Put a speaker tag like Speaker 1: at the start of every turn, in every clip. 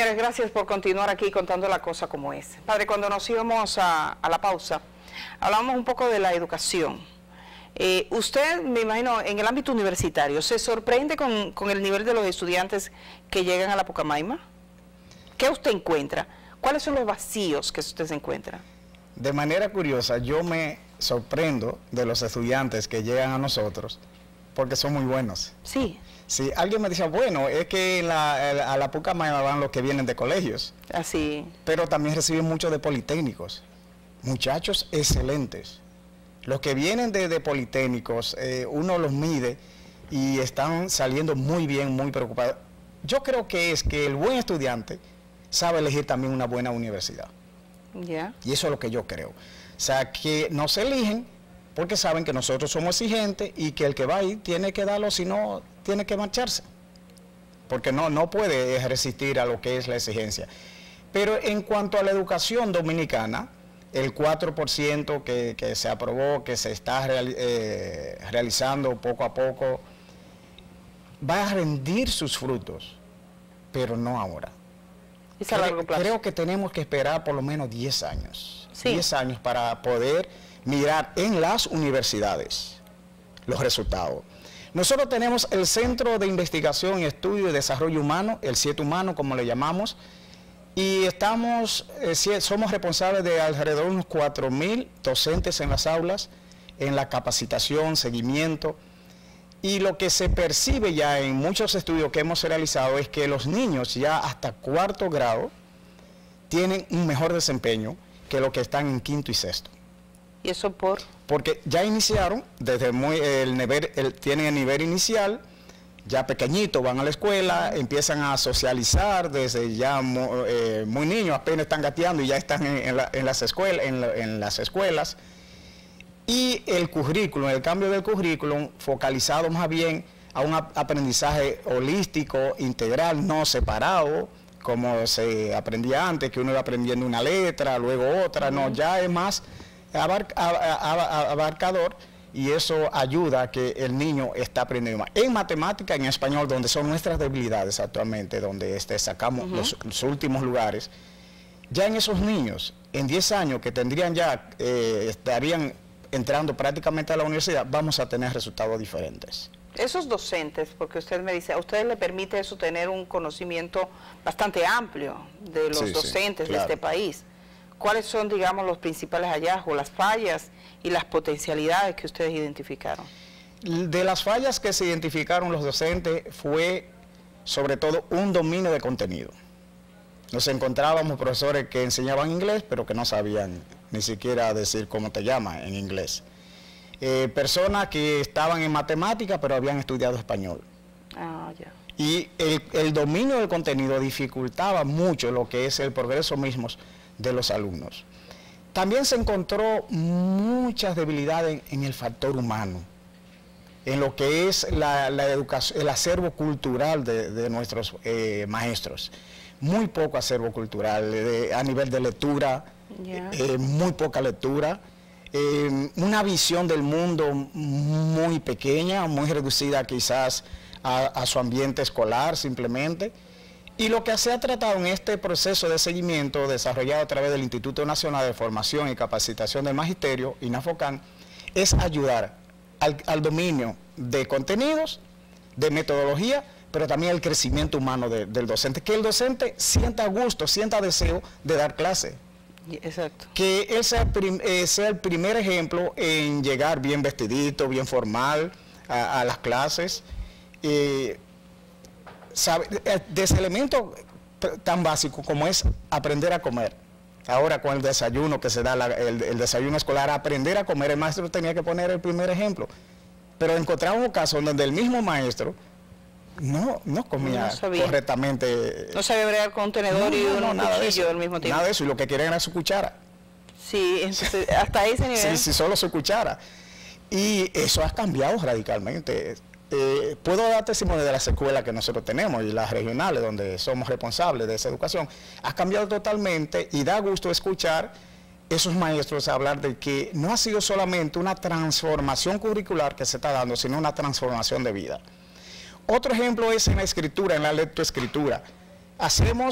Speaker 1: Señores, gracias por continuar aquí contando la cosa como es. Padre, cuando nos íbamos a la pausa, hablábamos un poco de la educación. Usted, me imagino, en el ámbito universitario, ¿se sorprende con el nivel de los estudiantes que llegan a la Pucamaima? ¿Qué usted encuentra? ¿Cuáles son los vacíos que usted se encuentra?
Speaker 2: De manera curiosa, yo me sorprendo de los estudiantes que llegan a nosotros porque son muy buenos.
Speaker 1: Sí.
Speaker 2: Sí, alguien me decía, bueno, es que a la Pucamaima van los que vienen de colegios.
Speaker 1: Así.
Speaker 2: Pero también reciben muchos de politécnicos. Muchachos excelentes. Los que vienen de politécnicos, uno los mide y están saliendo muy bien, muy preocupados. Yo creo que es que el buen estudiante sabe elegir también una buena universidad.
Speaker 1: Ya.
Speaker 2: Y eso es lo que yo creo. O sea, que no se eligen porque saben que nosotros somos exigentes y que el que va ahí tiene que darlo, si no, tiene que marcharse. Porque no puede resistir a lo que es la exigencia. Pero en cuanto a la educación dominicana, el 4% que se aprobó, que se está realizando poco a poco, va a rendir sus frutos, pero no ahora.
Speaker 1: Es a largo plazo.
Speaker 2: Creo que tenemos que esperar por lo menos 10 años.
Speaker 1: Sí.
Speaker 2: 10 años para poder mirar en las universidades los resultados. Nosotros tenemos el Centro de Investigación y Estudio y Desarrollo Humano, el CIET Humano, como le llamamos, y somos responsables de alrededor de unos 4.000 docentes en las aulas, en la capacitación, seguimiento. Y lo que se percibe ya en muchos estudios que hemos realizado es que los niños ya hasta 4º grado tienen un mejor desempeño que los que están en 5º y 6º.
Speaker 1: ¿Y eso por?
Speaker 2: Porque ya iniciaron, desde tienen el nivel inicial, ya pequeñitos, van a la escuela, empiezan a socializar desde ya muy niños, apenas están gateando y ya están en las escuelas. Y el currículum, el cambio del currículum, focalizado más bien a un aprendizaje holístico, integral, no separado, como se aprendía antes, que uno iba aprendiendo una letra, luego otra, no, ya es más abarcador, y eso ayuda a que el niño está aprendiendo más. En matemática, en español, donde son nuestras debilidades actualmente, donde sacamos los últimos lugares, ya en esos niños, en 10 años que tendrían ya, estarían entrando prácticamente a la universidad, vamos a tener resultados diferentes.
Speaker 1: Esos docentes, porque usted me dice, a ustedes le permite eso tener un conocimiento bastante amplio de los docentes de este país. ¿Cuáles son, digamos, los principales hallazgos, las fallas y las potencialidades que ustedes identificaron?
Speaker 2: De las fallas que se identificaron los docentes fue, sobre todo, un dominio de contenido. Nos encontrábamos profesores que enseñaban inglés, pero que no sabían ni siquiera decir cómo te llamas en inglés. Personas que estaban en matemática, pero habían estudiado español.
Speaker 1: Ah, ya.
Speaker 2: Y el dominio del contenido dificultaba mucho lo que es el progreso mismo de los alumnos. También se encontró muchas debilidades en el factor humano, en lo que es la educación, el acervo cultural de nuestros maestros. Muy poco acervo cultural, a nivel de lectura, muy poca lectura, una visión del mundo muy pequeña, muy reducida quizás a su ambiente escolar simplemente. Y lo que se ha tratado en este proceso de seguimiento desarrollado a través del Instituto Nacional de Formación y Capacitación del Magisterio, INAFOCAN, es ayudar al dominio de contenidos, de metodología, pero también el crecimiento humano del docente, que el docente sienta gusto, sienta deseo de dar clase.
Speaker 1: Exacto.
Speaker 2: Que él sea el primer ejemplo en llegar bien vestidito, bien formal a las clases, de ese elemento tan básico como es aprender a comer. Ahora con el desayuno que se da, el desayuno escolar, aprender a comer, el maestro tenía que poner el primer ejemplo. Pero encontramos casos donde el mismo maestro no comía correctamente.
Speaker 1: No sabía bregar con un tenedor y un cuchillo al mismo tiempo.
Speaker 2: Nada de eso, y lo que querían era su cuchara.
Speaker 1: Sí, entonces, hasta ese nivel.
Speaker 2: Sí, solo su cuchara. Y eso ha cambiado radicalmente. Puedo dar testimonio de las escuelas que nosotros tenemos y las regionales donde somos responsables de esa educación. Ha cambiado totalmente y da gusto escuchar esos maestros hablar de que no ha sido solamente una transformación curricular que se está dando, sino una transformación de vida. Otro ejemplo es en la escritura, en la lectoescritura. Hacemos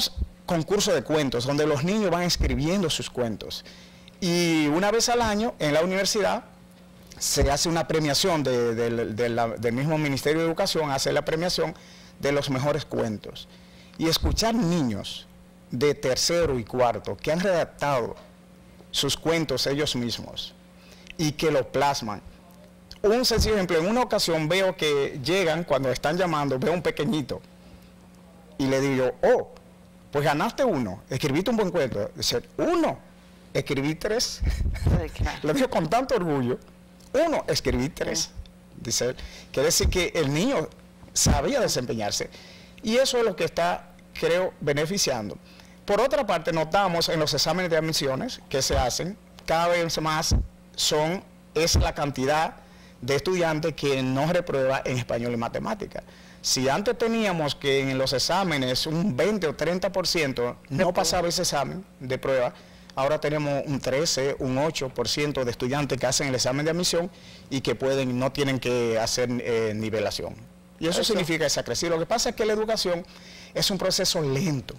Speaker 2: concurso de cuentos, donde los niños van escribiendo sus cuentos. Y una vez al año, en la universidad, se hace una premiación del mismo Ministerio de Educación, hace la premiación de los mejores cuentos. Y escuchar niños de tercero y cuarto que han redactado sus cuentos ellos mismos y que lo plasman. Un sencillo ejemplo, en una ocasión veo que llegan, cuando están llamando, veo un pequeñito y le digo, oh, pues ganaste uno, escribiste un buen cuento. Dice, uno, escribí 3. Sí, claro. Lo digo con tanto orgullo, uno, escribí 3. Sí. Dice, quiere decir que el niño sabía desempeñarse y eso es lo que está, creo, beneficiando. Por otra parte, notamos en los exámenes de admisiones que se hacen, cada vez más es la cantidad de estudiantes que no reprueba en español y matemáticas. Si antes teníamos que en los exámenes un 20 o 30% no pasaba ese examen de prueba, ahora tenemos un 13, un 8% de estudiantes que hacen el examen de admisión y que no tienen que hacer nivelación. Y eso significa que se ha crecido. Lo que pasa es que la educación es un proceso lento.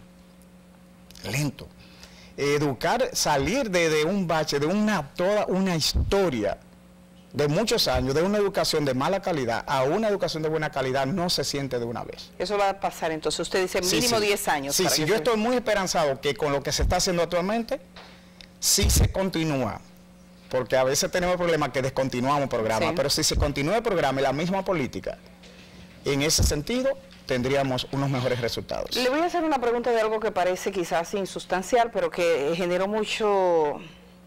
Speaker 2: Educar, salir de un bache, de toda una historia de muchos años, de una educación de mala calidad a una educación de buena calidad, no se siente de una vez.
Speaker 1: Eso va a pasar, entonces usted dice mínimo 10 años.
Speaker 2: Sí, yo estoy muy esperanzado que con lo que se está haciendo actualmente, sí se continúa, porque a veces tenemos el problema que descontinuamos programas, pero si se continúa el programa y la misma política, en ese sentido, tendríamos unos mejores resultados.
Speaker 1: Le voy a hacer una pregunta de algo que parece quizás insustancial, pero que generó mucho,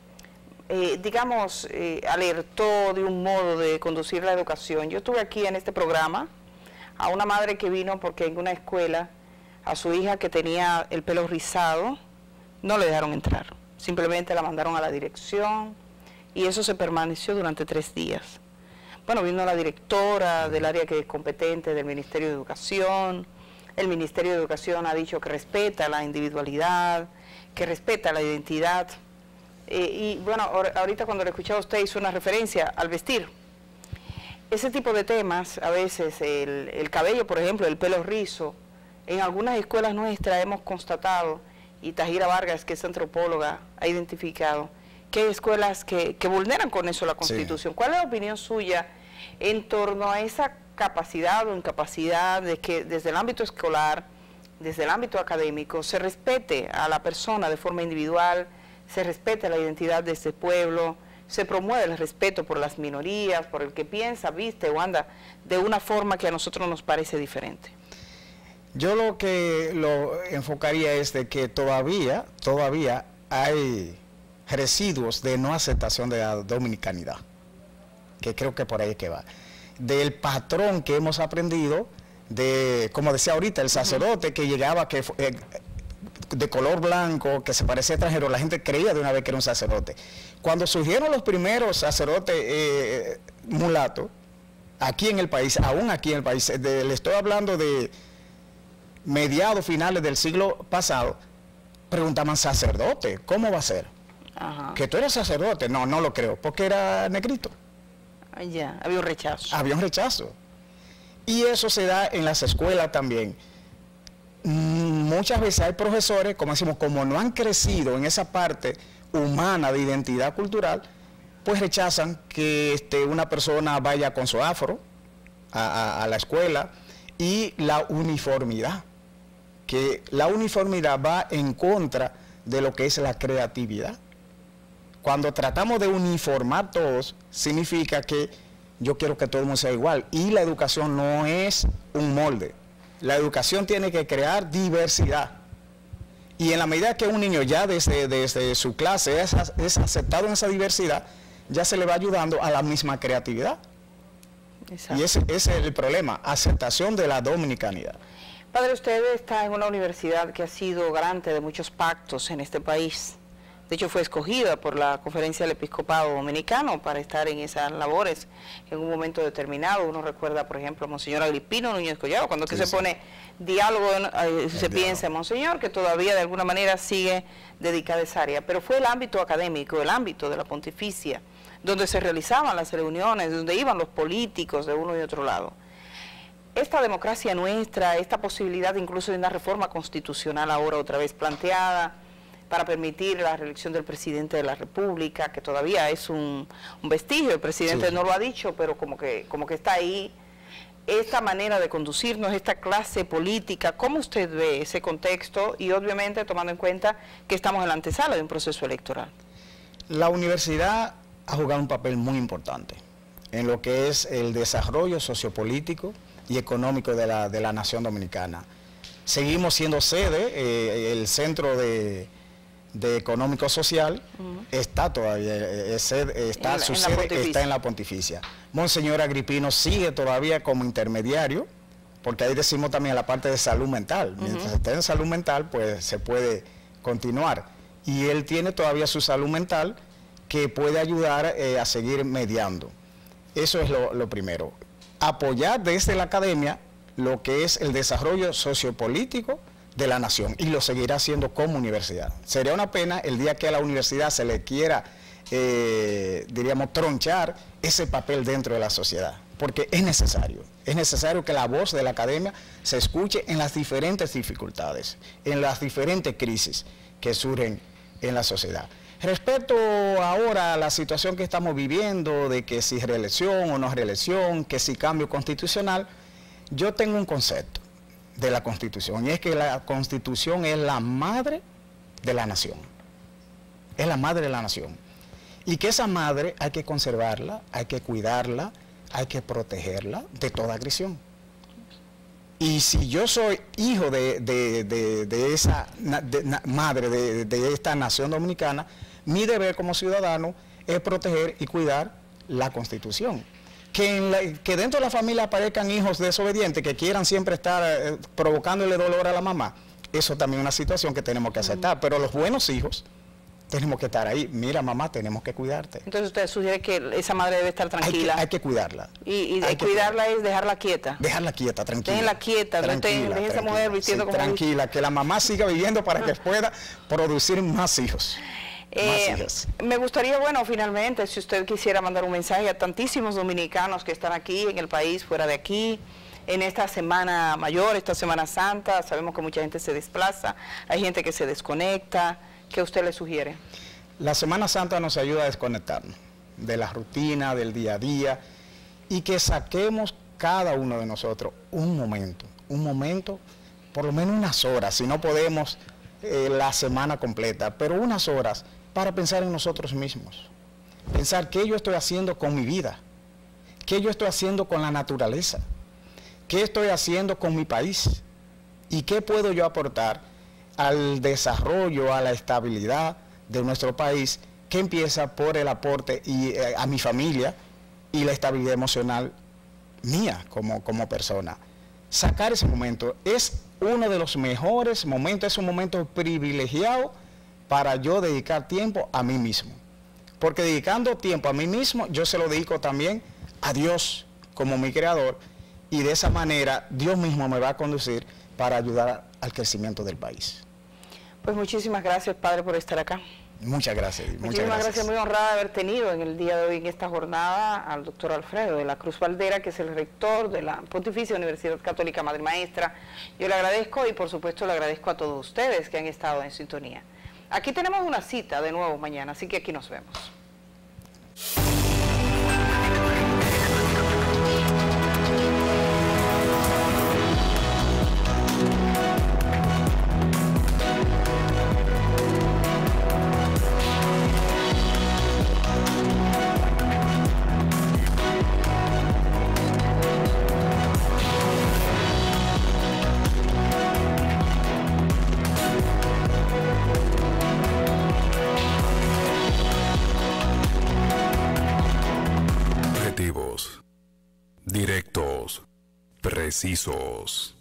Speaker 1: alertó de un modo de conducir la educación. Yo estuve aquí en este programa a una madre que vino porque en una escuela a su hija que tenía el pelo rizado no le dejaron entrar. Simplemente la mandaron a la dirección y eso se permaneció durante 3 días. Bueno, vino la directora del área que es competente del Ministerio de Educación. El Ministerio de Educación ha dicho que respeta la individualidad, que respeta la identidad. Y bueno, ahorita cuando le escuchaba a usted hizo una referencia al vestir. Ese tipo de temas, a veces el cabello, por ejemplo, el pelo rizo, en algunas escuelas nuestras hemos constatado, y Tajira Vargas, que es antropóloga, ha identificado, que hay escuelas que vulneran con eso la Constitución. Sí. ¿Cuál es la opinión suya en torno a esa capacidad o incapacidad de que desde el ámbito escolar, desde el ámbito académico, se respete a la persona de forma individual, se respete la identidad de este pueblo, se promueve el respeto por las minorías, por el que piensa, viste o anda de una forma que a nosotros nos parece diferente?
Speaker 2: Yo lo que lo enfocaría es de que todavía hay residuos de no aceptación de la dominicanidad, que creo que por ahí es que va. Del patrón que hemos aprendido, como decía ahorita, el sacerdote que llegaba de color blanco, que se parecía extranjero, la gente creía de una vez que era un sacerdote. Cuando surgieron los primeros sacerdotes mulatos, aquí en el país, aún aquí en el país, le estoy hablando de mediados, finales del siglo pasado, preguntaban, sacerdote, ¿cómo va a ser? Ajá. ¿Que tú eres sacerdote? No, no lo creo, porque era negrito.
Speaker 1: Ya, había un rechazo.
Speaker 2: Había un rechazo. Y eso se da en las escuelas también. Muchas veces hay profesores, como decimos, como no han crecido en esa parte humana de identidad cultural, pues rechazan que una persona vaya con su afro a la escuela, y la uniformidad, que la uniformidad va en contra de lo que es la creatividad. Cuando tratamos de uniformar todos, significa que yo quiero que todo el mundo sea igual, y la educación no es un molde. La educación tiene que crear diversidad. Y en la medida que un niño ya desde su clase es aceptado en esa diversidad, ya se le va ayudando a la misma creatividad. Exacto. Y ese es el problema, aceptación de la dominicanidad.
Speaker 1: Padre, usted está en una universidad que ha sido garante de muchos pactos en este país. De hecho, fue escogida por la Conferencia del Episcopado Dominicano para estar en esas labores en un momento determinado. Uno recuerda, por ejemplo, a Monseñor Agripino Núñez Collado, cuando se pone diálogo, se piensa en Monseñor, que todavía de alguna manera sigue dedicada a esa área. Pero fue el ámbito académico, el ámbito de la pontificia, donde se realizaban las reuniones, donde iban los políticos de uno y otro lado. esta democracia nuestra, esta posibilidad incluso de una reforma constitucional ahora otra vez planteada para permitir la reelección del presidente de la República, que todavía es un vestigio, el presidente no lo ha dicho, pero como que está ahí, esta manera de conducirnos, esta clase política, ¿cómo usted ve ese contexto? Y obviamente tomando en cuenta que estamos en la antesala de un proceso electoral.
Speaker 2: La universidad ha jugado un papel muy importante en lo que es el desarrollo sociopolítico y económico de la nación dominicana. Seguimos siendo sede, el Centro de Económico Social está todavía, su sede está en la Pontificia. Monseñor Agripino sigue todavía como intermediario, porque ahí decimos también la parte de salud mental. Mientras esté en salud mental, pues se puede continuar. Y él tiene todavía su salud mental que puede ayudar a seguir mediando. Eso es lo primero. Apoyar desde la academia lo que es el desarrollo sociopolítico de la nación, y lo seguirá haciendo como universidad. Sería una pena el día que a la universidad se le quiera, diríamos, tronchar ese papel dentro de la sociedad, porque es necesario que la voz de la academia se escuche en las diferentes dificultades, en las diferentes crisis que surgen en la sociedad. Respecto ahora a la situación que estamos viviendo, de que si reelección o no reelección, que si cambio constitucional, yo tengo un concepto de la Constitución, y es que la Constitución es la madre de la nación. Es la madre de la nación. Y que esa madre hay que conservarla, hay que cuidarla, hay que protegerla de toda agresión. Y si yo soy hijo de esa madre, de esta nación dominicana, mi deber como ciudadano es proteger y cuidar la Constitución. Que dentro de la familia aparezcan hijos desobedientes que quieran siempre estar provocándole dolor a la mamá, eso también es una situación que tenemos que aceptar, pero los buenos hijos tenemos que estar ahí. Mira, mamá, tenemos que cuidarte.
Speaker 1: Entonces usted sugiere que esa madre debe estar tranquila.
Speaker 2: Hay que cuidarla.
Speaker 1: Y cuidarla es dejarla quieta.
Speaker 2: Dejarla quieta, tranquila.
Speaker 1: Déjenla quieta, dejen esa mujer vistiendo como...
Speaker 2: Tranquila, que la mamá siga viviendo para que pueda producir más hijos.
Speaker 1: Me gustaría, bueno, finalmente, si usted quisiera mandar un mensaje a tantísimos dominicanos que están aquí en el país, fuera de aquí, en esta Semana Mayor, esta Semana Santa, sabemos que mucha gente se desplaza, hay gente que se desconecta, ¿qué usted le sugiere?
Speaker 2: La Semana Santa nos ayuda a desconectarnos de la rutina, del día a día, y que saquemos cada uno de nosotros un momento, por lo menos unas horas, si no podemos la semana completa, pero unas horas, para pensar en nosotros mismos, pensar qué yo estoy haciendo con mi vida, qué yo estoy haciendo con la naturaleza, qué estoy haciendo con mi país y qué puedo yo aportar al desarrollo, a la estabilidad de nuestro país, que empieza por el aporte a mi familia y la estabilidad emocional mía como persona. Sacar ese momento es uno de los mejores momentos, es un momento privilegiado para yo dedicar tiempo a mí mismo. Porque dedicando tiempo a mí mismo, yo se lo dedico también a Dios como mi creador, y de esa manera Dios mismo me va a conducir para ayudar al crecimiento del país.
Speaker 1: Pues muchísimas gracias, padre, por estar acá.
Speaker 2: Muchas gracias.
Speaker 1: Muchísimas gracias, muy honrada de haber tenido en el día de hoy, en esta jornada, al doctor Alfredo de la Cruz Valdera, que es el rector de la Pontificia Universidad Católica Madre Maestra. Yo le agradezco y por supuesto le agradezco a todos ustedes que han estado en sintonía. Aquí tenemos una cita de nuevo mañana, así que aquí nos vemos.
Speaker 3: Directos, precisos.